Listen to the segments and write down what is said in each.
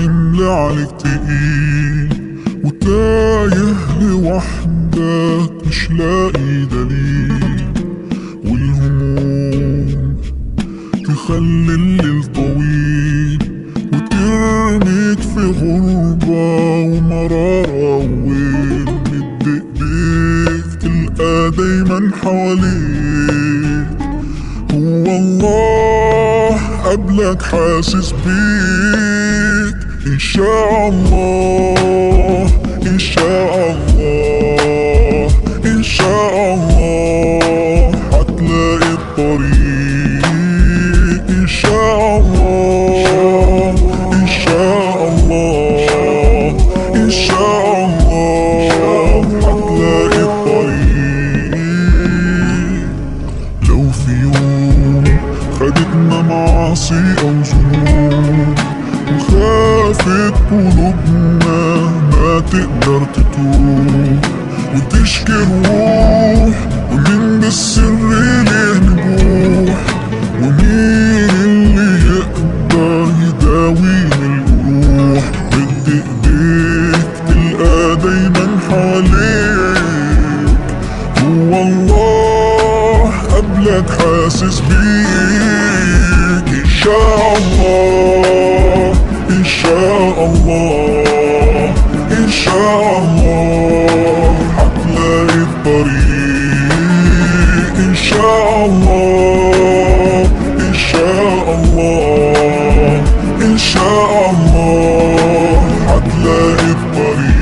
والحمل عليك تقيل، وتايه لوحدك مش لاقي دليل، والهموم تخلي الليل طويل، وترميك في غربة ومرارة وويل. مد ايديك تلقى دايما حواليك هو الله قبلك حاسس بيك. إن شاء الله إن شاء الله إن شاء الله هتلاقي الطريق. إن شاء الله إن شاء الله إن شاء الله هتلاقي الطريق. لو في يوم خدتنا معاصي أو ذنوب وخافت قلوبنا ما تقدر تتوب، وتشكي الروح ومين بالسر ليه نبوح، ومين اللي يقدر يداوي الجروح. مد ايديك تلقى دايما حواليك هو الله قبلك حاسس بيك. إن شاء الله إن شاء الله إن شاء الله هتلاقي الطريق. إن شاء الله إن شاء الله إن شاء الله هتلاقي الطريق.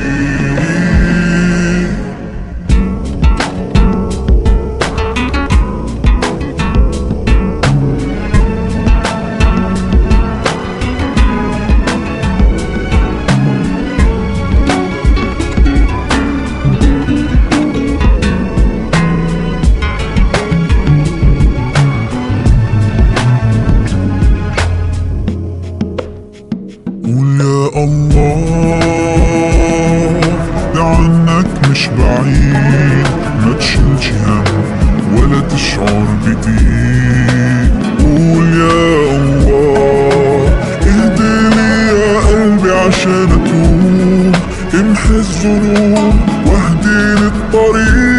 قول يا الله ده عنك مش بعيد، ما تشيلش هم ولا تشعر بضيق. قول يا الله اهديلي يا قلبي عشان اتوب، امحي الذنوب واهديلي الطريق.